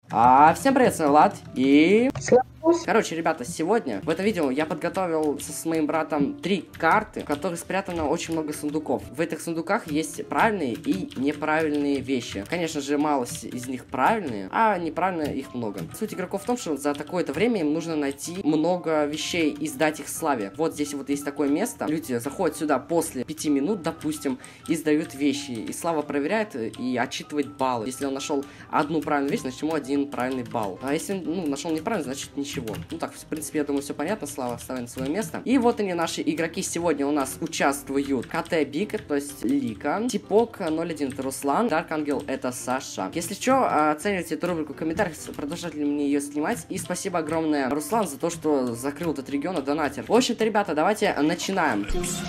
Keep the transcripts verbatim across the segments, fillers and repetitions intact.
А, всем привет, с вами Влад и... Славус. Короче, ребята, сегодня в этом видео я подготовил с моим братом три карты, в которых спрятано очень много сундуков. В этих сундуках есть правильные и неправильные вещи. Конечно же, мало из них правильные, а неправильные их много. Суть игроков в том, что за такое-то время им нужно найти много вещей и сдать их славе. Вот здесь вот есть такое место. Люди заходят сюда после пяти минут, допустим, и сдают вещи. И Слава проверяет и отчитывает баллы. Если он нашел одну правильную вещь, значит ему один правильный балл. А если ну, нашел неправильно, значит ничего. Ну так, в принципе, я думаю, все понятно. Слава ставит на свое место. И вот они, наши игроки. Сегодня у нас участвуют КТ Бик, то есть Лика, Типок ноль один это Руслан, Дарк Ангел это Саша. Если что, оценивайте эту рубрику в комментариях, продолжать ли мне ее снимать. И спасибо огромное, Руслан, за то, что закрыл этот регион и донатер. В общем-то, ребята, давайте начинаем.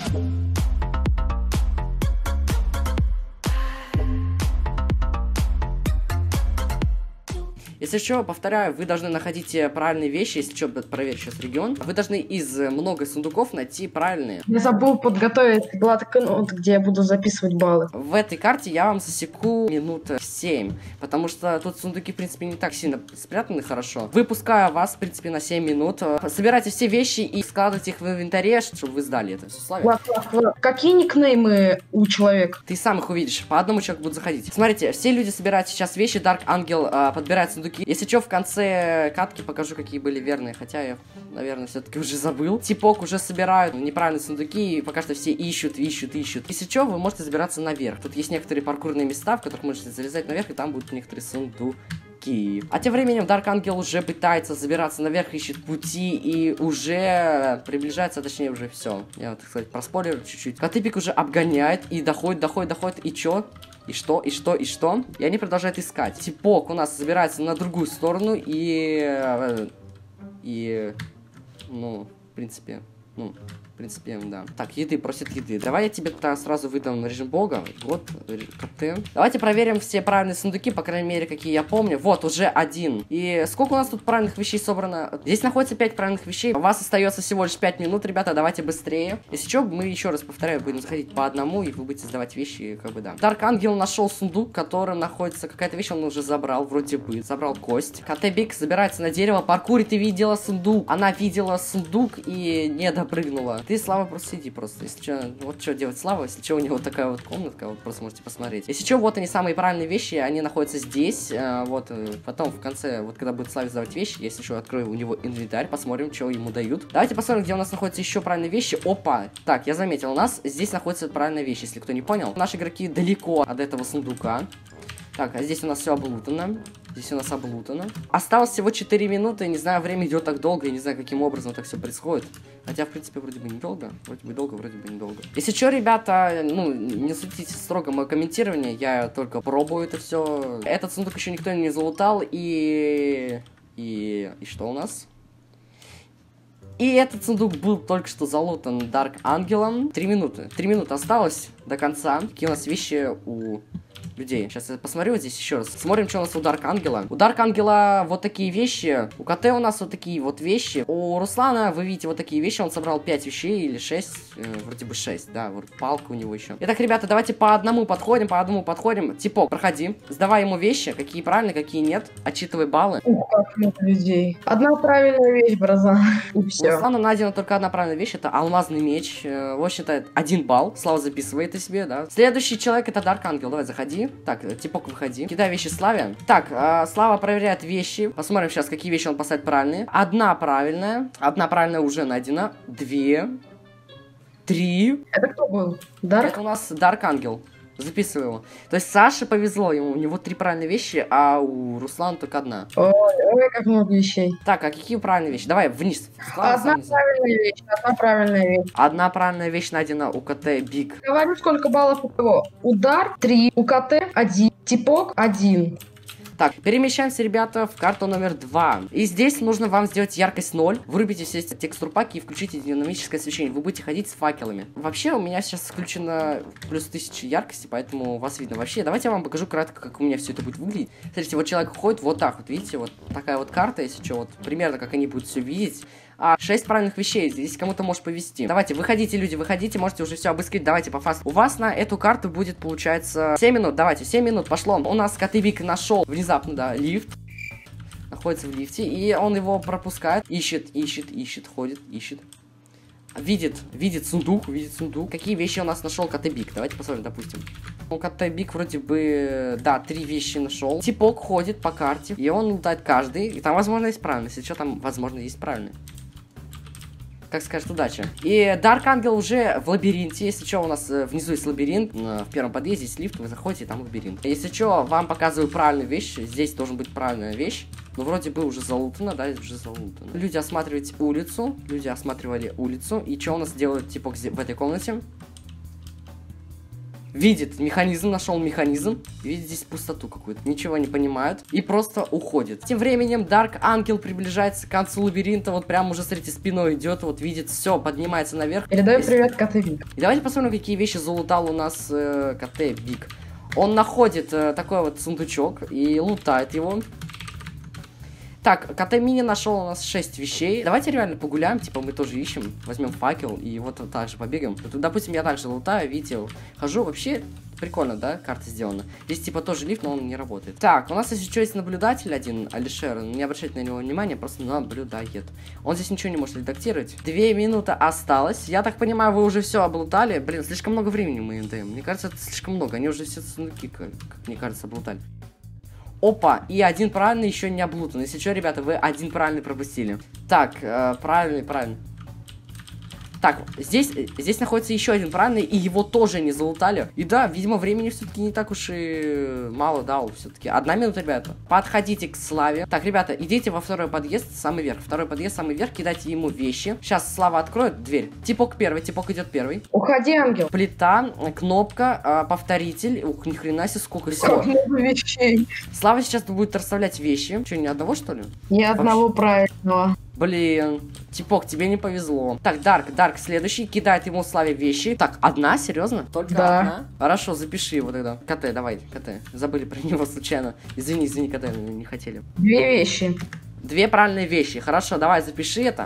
Если что, повторяю, вы должны находить правильные вещи. Если что, проверь сейчас регион. Вы должны из много сундуков найти правильные. Я забыл подготовить блокнот, где я буду записывать баллы. В этой карте я вам засеку минут семь. Потому что тут сундуки, в принципе, не так сильно спрятаны хорошо. Выпускаю вас, в принципе, на семь минут. Собирайте все вещи и складывайте их в инвентаре, чтобы вы сдали это все. Славик. Влад, Влад, Влад. Какие никнеймы у человека? Ты сам их увидишь. По одному человеку будут заходить. Смотрите, все люди собирают сейчас вещи. Дарк Ангел э, подбирает сундуки. Если что, в конце катки покажу, какие были верные. Хотя я, наверное, все-таки уже забыл. Типок уже собирают неправильные сундуки. И пока что все ищут, ищут, ищут. Если что, вы можете забираться наверх. Тут есть некоторые паркурные места, в которых можете залезать наверх, и там будут некоторые сундуки. А тем временем Дарк Ангел уже пытается забираться наверх, ищет пути и уже приближается, точнее уже все. Я, так сказать, проспойлерю чуть-чуть. Котыпик уже обгоняет и доходит, доходит, доходит. И чё? И что, и что, и что? И они продолжают искать. Типок у нас забирается на другую сторону и... И... Ну, в принципе... Ну... В принципе, да. Так, еды, просит еды. Давай я тебе -то сразу выдам режим бога. Вот, КТ. Давайте проверим все правильные сундуки, по крайней мере, какие я помню. Вот, уже один. И сколько у нас тут правильных вещей собрано? Здесь находится пять правильных вещей. У вас остается всего лишь пять минут, ребята, давайте быстрее. Если что, мы еще раз повторяю, будем заходить по одному, и вы будете сдавать вещи, как бы, да. Дарк Ангел нашел сундук, в котором находится какая-то вещь, он уже забрал, вроде бы. Забрал кость. КТ Бик забирается на дерево, паркурит и видела сундук. Она видела сундук и не допрыгнула. Ты, Слава, просто сиди просто. Если что, вот что делать Слава, если что, у него вот такая вот комнатка, вот просто можете посмотреть. Если что, вот они самые правильные вещи, они находятся здесь. Э, вот, э, потом в конце, вот когда будет Славе сдавать вещи, если что, открою у него инвентарь, посмотрим, что ему дают. Давайте посмотрим, где у нас находятся еще правильные вещи. Опа! Так, я заметил, у нас здесь находится правильная вещь, если кто не понял. Наши игроки далеко от этого сундука. Так, а здесь у нас все облутано. Здесь у нас облутано. Осталось всего четыре минуты. Не знаю, время идет так долго. Я не знаю, каким образом так все происходит. Хотя, в принципе, вроде бы недолго. Вроде бы долго, вроде бы недолго. Если что, ребята, ну, не судите строго мое комментирование. Я только пробую это все. Этот сундук еще никто не залутал. И... И... И что у нас? И этот сундук был только что залутан Дарк Ангелом. Три минуты. Три минуты осталось до конца. Какие у нас вещи у... людей. Сейчас я посмотрю вот здесь еще раз. Смотрим, что у нас у Дарк Ангела. У Дарк Ангела вот такие вещи. У КТ у нас вот такие вот вещи. У Руслана, вы видите, вот такие вещи. Он собрал пять вещей или шесть. Э, вроде бы шесть, да. Вот палка у него еще. Итак, ребята, давайте по одному подходим, по одному подходим. Типок, проходи. Сдавай ему вещи, какие правильные, какие нет. Отчитывай баллы. Ух, как много людей. Одна правильная вещь, бразан. И У все. Руслана найдена только одна правильная вещь. Это алмазный меч. Э, в общем-то, один балл. Слава записывает о себе, да. Следующий человек это Дарк Ангел. Давай, заходи. Так, Типок, выходи. Кидай вещи Славе. Так, э, Слава проверяет вещи. Посмотрим сейчас, какие вещи он поставит правильные. Одна правильная. Одна правильная уже найдена. Две. Три. Это кто был? Дарк? Это у нас Дарк Ангел. Записывай его. То есть Саше повезло, ему, у него три правильные вещи, а у Руслана только одна. Ой, ой, как много вещей. Так, а какие правильные вещи? Давай, вниз. Слава, Одна вниз. правильная вещь, одна правильная вещь. Одна правильная вещь найдена у КТ Биг. Говорю, сколько баллов у кого. Удар три, у КТ один, Типок один. Так, перемещаемся, ребята, в карту номер два. И здесь нужно вам сделать яркость ноль. Вырубите все текстурпаки и включите динамическое освещение. Вы будете ходить с факелами. Вообще, у меня сейчас включено плюс тысяча яркости, поэтому вас видно. Вообще, давайте я вам покажу кратко, как у меня все это будет выглядеть. Смотрите, вот человек ходит вот так вот, видите, вот такая вот карта, если что, вот примерно как они будут все видеть. А, шесть правильных вещей, здесь кому-то может повезти. Давайте, выходите, люди, выходите, можете уже все обыскать, давайте по фасту. У вас на эту карту будет, получается, семь минут, давайте, семь минут, пошло. У нас Котыбик нашел внезапно, да, лифт. находится в лифте, и он его пропускает, ищет, ищет, ищет, ходит, ищет. Видит, видит сундук, видит сундук. Какие вещи у нас нашел КТ Биг? Давайте посмотрим, допустим. У КТ Биг вроде бы, да, три вещи нашел. Типок ходит по карте, и он лутает каждый. И там, возможно, есть правильный. Если что, там, возможно, есть правильный. Как скажет, удача. И Дарк Ангел уже в лабиринте. Если что, у нас э, внизу есть лабиринт. В первом подъезде есть лифт, вы заходите, и там лабиринт. Если что, вам показываю правильную вещь. Здесь должен быть правильная вещь. Ну, вроде бы уже залутано, да, уже залутано. Люди осматривают улицу. Люди осматривали улицу. И что у нас делают, типа, в этой комнате? Видит механизм, нашел механизм. Видит здесь пустоту какую-то. Ничего не понимают. И просто уходит. Тем временем Дарк Ангел приближается к концу лабиринта. Вот прям уже, смотрите, спиной идет. Вот видит все, поднимается наверх. Передаю Если... привет КТ Биг. И давайте посмотрим, какие вещи залутал у нас э, КТ Биг. Он находит э, такой вот сундучок и лутает его. Так, КТ Мини нашел у нас шесть вещей. Давайте реально погуляем, типа мы тоже ищем. Возьмем факел и вот, вот так же побегаем. Вот, допустим, я также лутаю, видите, хожу. Вообще прикольно, да, карта сделана. Здесь типа тоже лифт, но он не работает. Так, у нас, если что, есть наблюдатель один, Алишер. Не обращайте на него внимания, просто наблюдает. Он здесь ничего не может редактировать. Две минуты осталось. Я так понимаю, вы уже все облутали. Блин, слишком много времени мы им даем. Мне кажется, это слишком много. Они уже все сундуки, как, как мне кажется, облутали. Опа, и один правильный еще не облутан. Если что, ребята, вы один правильный пропустили. Так, э, правильный, правильный. Так, здесь, здесь находится еще один правильный, и его тоже не залутали. И да, видимо, времени все-таки не так уж и мало дал все-таки. Одна минута, ребята. Подходите к Славе. Так, ребята, идите во второй подъезд, самый верх. Второй подъезд, самый верх, кидайте ему вещи. Сейчас Слава откроет дверь. Типок первый, типок идет первый. Уходи, ангел. Плита, кнопка, повторитель. Ух, ни хрена себе, сколько всего. Много вещей. Слава сейчас будет расставлять вещи. Что, ни одного, что ли? Ни одного правильного. Блин, Типок, тебе не повезло. Так, Дарк, Дарк следующий, кидает ему Славе вещи. Так, одна, серьезно? Только да. одна? Хорошо, запиши его тогда. КТ, давай, КТ. Забыли про него случайно. Извини, извини, КТ, не хотели. Две вещи. Две правильные вещи. Хорошо, давай, запиши это.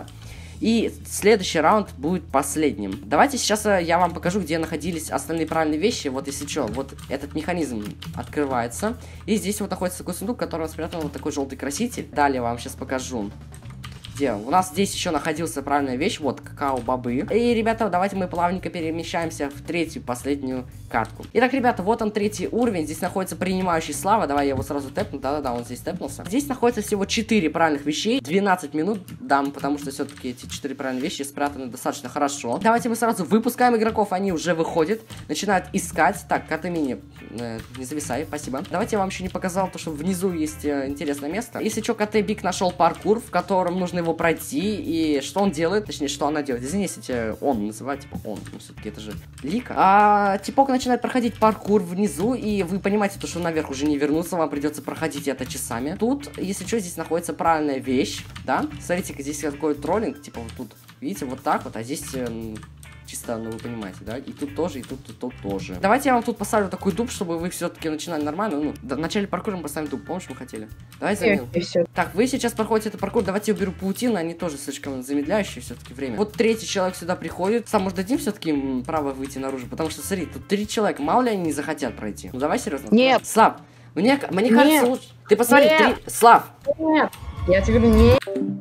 И следующий раунд будет последним. Давайте сейчас я вам покажу, где находились остальные правильные вещи. Вот если что, вот этот механизм открывается. И здесь вот находится такой сундук, в котором спрятан вот такой желтый краситель. Далее вам сейчас покажу. Где? У нас здесь еще находился правильная вещь, вот, какао-бобы. И, ребята, давайте мы плавненько перемещаемся в третью, последнюю катку. Итак, ребята, вот он третий уровень, здесь находится принимающий Слава, давай я его сразу тэпну, да-да-да, он здесь тэпнулся. Здесь находится всего четыре правильных вещей, двенадцать минут дам, потому что все-таки эти четыре правильные вещи спрятаны достаточно хорошо. Давайте мы сразу выпускаем игроков, они уже выходят, начинают искать. Так, КТ Мини, э, не зависай, спасибо. Давайте я вам еще не показал то, что внизу есть э, интересное место. Если что, КТ Биг нашел паркур, в котором нужно его пройти, и что он делает, точнее, что она делает. Извини, если тебя он называть, типа он, ну все-таки это же Лика. А Типок начинает проходить паркур внизу, и вы понимаете, то, что наверх уже не вернуться, вам придется проходить это часами. Тут, если что, здесь находится правильная вещь, да? Смотрите-ка, здесь такой троллинг, типа вот тут, видите, вот так вот, а здесь... Э, чисто, ну вы понимаете, да? И тут тоже, и тут, и тут тоже. Давайте я вам тут поставлю такой дуб, чтобы вы все-таки начинали нормально. Ну, в начале паркура мы поставим дуб, помнишь, мы хотели? Давайте заменим. Так, вы сейчас проходите этот паркур, давайте я уберу паутину, они тоже слишком замедляющие все-таки время. Вот третий человек сюда приходит. Сам, может, дадим все-таки право выйти наружу, потому что, смотри, тут три человека, мало ли они не захотят пройти. Ну давай серьезно. Нет. Слав, мне, мне кажется, лучше... Ты посмотри, три... Слав. Нет, я тебе говорю, нет.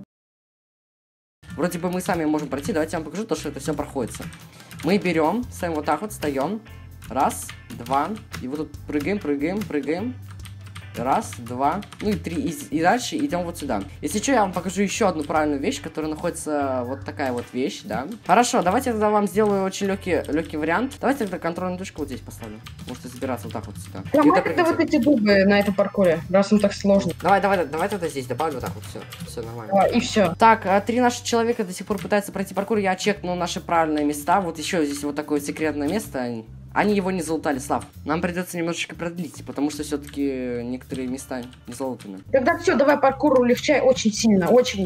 Вроде бы мы сами можем пройти, давайте я вам покажу то, что это все проходится. Мы берем, ставим вот так вот, встаем. Раз, два. И вот тут прыгаем, прыгаем, прыгаем. Раз, два, ну и три. И, и дальше идем вот сюда. Если что, я вам покажу еще одну правильную вещь, которая находится вот такая вот вещь, да. Хорошо, давайте я тогда вам сделаю очень легкий, легкий вариант. Давайте тогда контрольную точку вот здесь поставлю. Можете забираться вот так вот сюда. Давай тогда вот эти дубы на этом паркуре, раз он так сложный. Давай, давай, давай тогда здесь добавлю вот так вот, все, все нормально. А, и все. Так, три наших человека до сих пор пытаются пройти паркур, я чекнул наши правильные места. Вот еще здесь вот такое секретное место. Они его не залутали, Слав. Нам придется немножечко продлить, потому что все-таки некоторые места не залутаны. Тогда все, давай паркур улегчай очень сильно, очень.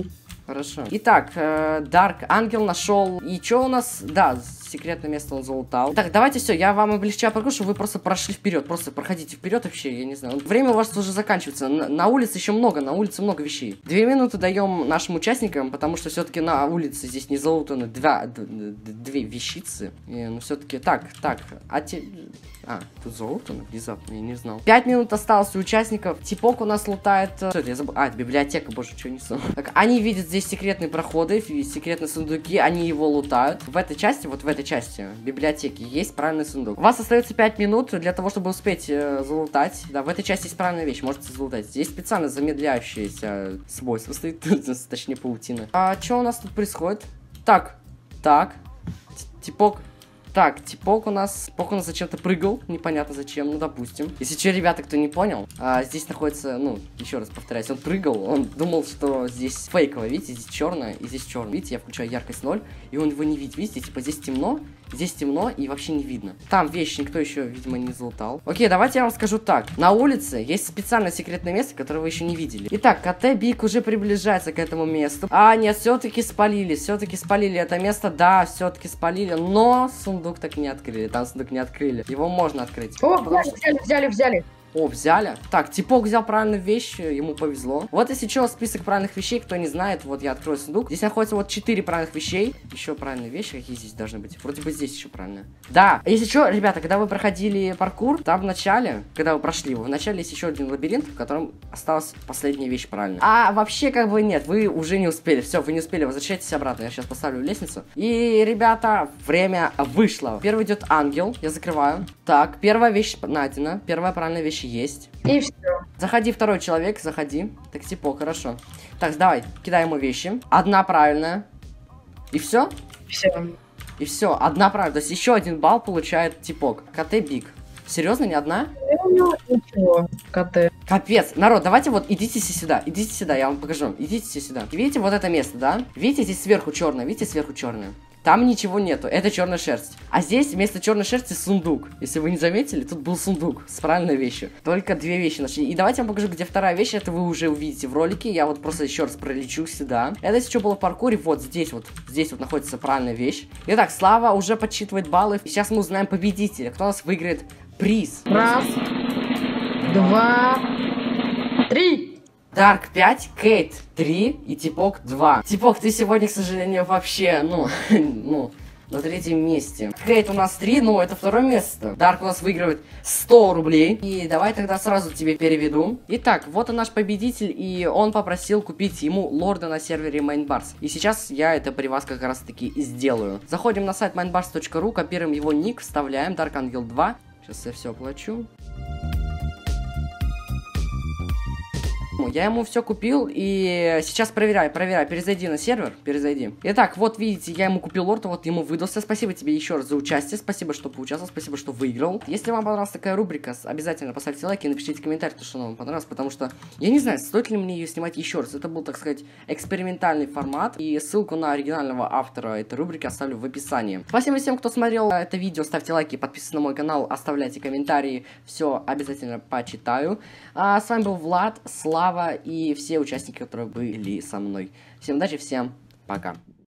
Хорошо. Итак, э, Dark Ангел нашел. И что у нас? Да, секретное место он залутал. Так, давайте все, я вам облегчаю паркур, чтобы вы просто прошли вперед. Просто проходите вперед вообще, я не знаю. Время у вас уже заканчивается. На, на улице еще много, на улице много вещей. Две минуты даем нашим участникам, потому что все-таки на улице здесь не залутаны два, две вещицы. И, ну, все-таки так, так. А те... А, тут золото, внезапно, я не знал. Пять минут осталось у участников. Типок у нас лутает... Что это, я забыл? А, библиотека, боже, что несу. Так, они видят здесь секретные проходы, секретные сундуки, они его лутают. В этой части, вот в этой части библиотеки есть правильный сундук. У вас остается пять минут для того, чтобы успеть э, залутать. Да, в этой части есть правильная вещь, можете залутать. Здесь специально замедляющееся свойство стоит, точнее паутина. А что у нас тут происходит? Так, так, типок... Так, типок у нас... Типок у нас зачем-то прыгал. Непонятно зачем, ну допустим. Если что, ребята, кто не понял, а, здесь находится, ну, еще раз повторяюсь, он прыгал, он думал, что здесь фейковое, видите, здесь черное и здесь черное. Видите, я включаю яркость ноль, и он его не видит. Видите, типа здесь темно, здесь темно и вообще не видно. Там вещи никто еще, видимо, не залутал. Окей, давайте я вам скажу так. На улице есть специальное секретное место, которое вы еще не видели. Итак, КТ Биг уже приближается к этому месту. А, нет, все-таки спалили, все-таки спалили это место. Да, все-таки спалили, но сундук так не открыли. Там сундук не открыли. Его можно открыть. О, взяли, что... взяли, взяли, взяли. О, взяли. Так, типок взял правильную вещь, ему повезло. Вот если что, список правильных вещей, кто не знает, вот я открою сундук. Здесь находится вот четыре правильных вещей. Еще правильные вещи, какие здесь должны быть? Вроде бы здесь еще правильные. Да, если что, ребята, когда вы проходили паркур, там в начале, когда вы прошли его, в начале есть еще один лабиринт, в котором осталась последняя вещь правильная. А вообще как бы нет, вы уже не успели. Все, вы не успели, возвращайтесь обратно. Я сейчас поставлю лестницу. И, ребята, время вышло. Первый идет ангел, я закрываю. Так, первая вещь найдена, первая правильная вещь есть. И все. Заходи, второй человек, заходи. Так, типа, хорошо. Так, давай, кидай ему вещи. Одна правильная. И все? Все. И все, одна правильная. То есть еще один балл получает типок. КТ Биг. Серьезно, не одна? Ничего, КТ. Капец. Народ, давайте вот идите все сюда. Идите сюда, я вам покажу. Идите все сюда. Видите вот это место, да? Видите, здесь сверху черное. Видите, сверху черное. Там ничего нету, это черная шерсть. А здесь вместо черной шерсти сундук. Если вы не заметили, тут был сундук с правильной вещью. Только две вещи нашли. И давайте я вам покажу, где вторая вещь. Это вы уже увидите в ролике. Я вот просто еще раз пролечу сюда. Это если что было в паркуре, вот здесь вот. Здесь вот находится правильная вещь. Итак, Слава уже подсчитывает баллы. И сейчас мы узнаем победителя. Кто у нас выиграет приз. Раз, два, три. Дарк пять, Кейт три и Типок два. Типок, ты сегодня, к сожалению, вообще, ну, ну, на третьем месте. Кейт у нас три, ну, это второе место. Дарк у нас выигрывает сто рублей. И давай тогда сразу тебе переведу. Итак, вот он наш победитель, и он попросил купить ему лорда на сервере Майнбарс. И сейчас я это при вас как раз таки и сделаю. Заходим на сайт майнбарс точка ру, копируем его ник, вставляем Dark Angel два. Сейчас я все оплачу. Я ему все купил, и сейчас проверяй, проверяй, перезайди на сервер, перезайди. Итак, вот видите, я ему купил лорд, вот ему выдался. Спасибо тебе еще раз за участие, спасибо, что поучаствовал, спасибо, что выиграл. Если вам понравилась такая рубрика, обязательно поставьте лайк и напишите комментарий, что вам понравилось, потому что я не знаю, стоит ли мне ее снимать еще раз. Это был, так сказать, экспериментальный формат, и ссылку на оригинального автора этой рубрики оставлю в описании. Спасибо всем, кто смотрел это видео, ставьте лайки, подписывайтесь на мой канал, оставляйте комментарии, все обязательно почитаю. А с вами был Влад, Слава и все участники, которые были со мной. Всем удачи, всем пока.